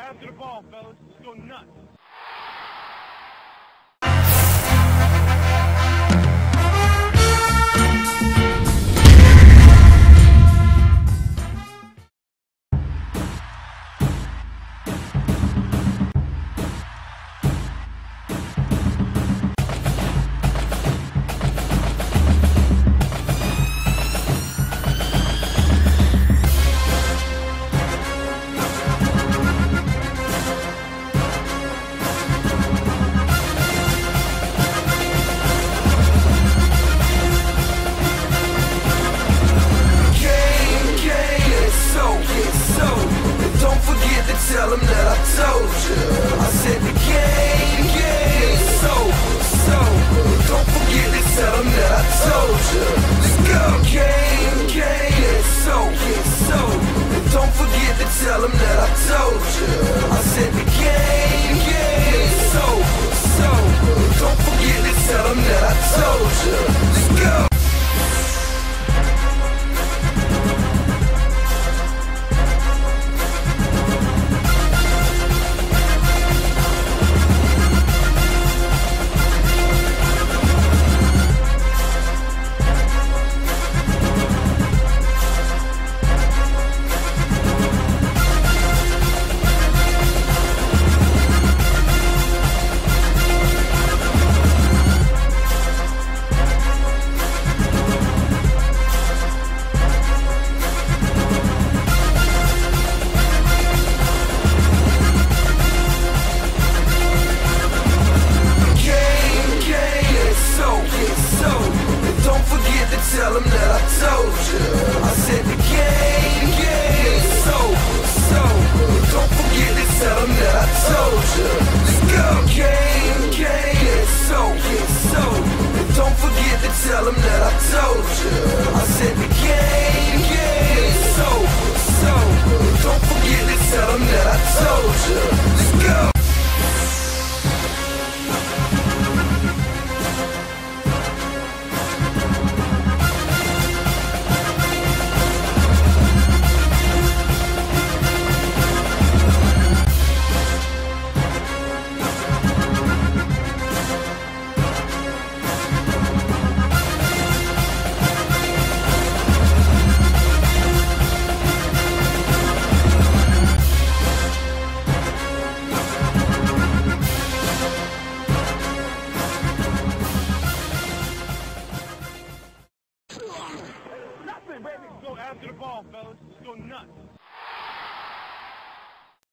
after the ball, fellas. Let's go nuts. Tell them that I told you. I said the game, so. Don't forget to tell them that I told you. Let's go. Game, so. Don't forget to tell them that I told you. I said the game, so. Don't forget to tell them that I told you. Let's go. Tell them that I told you. I said the game, so. Don't forget to tell them that I told you. Let's go. Game, so. Don't forget to tell them that I told you.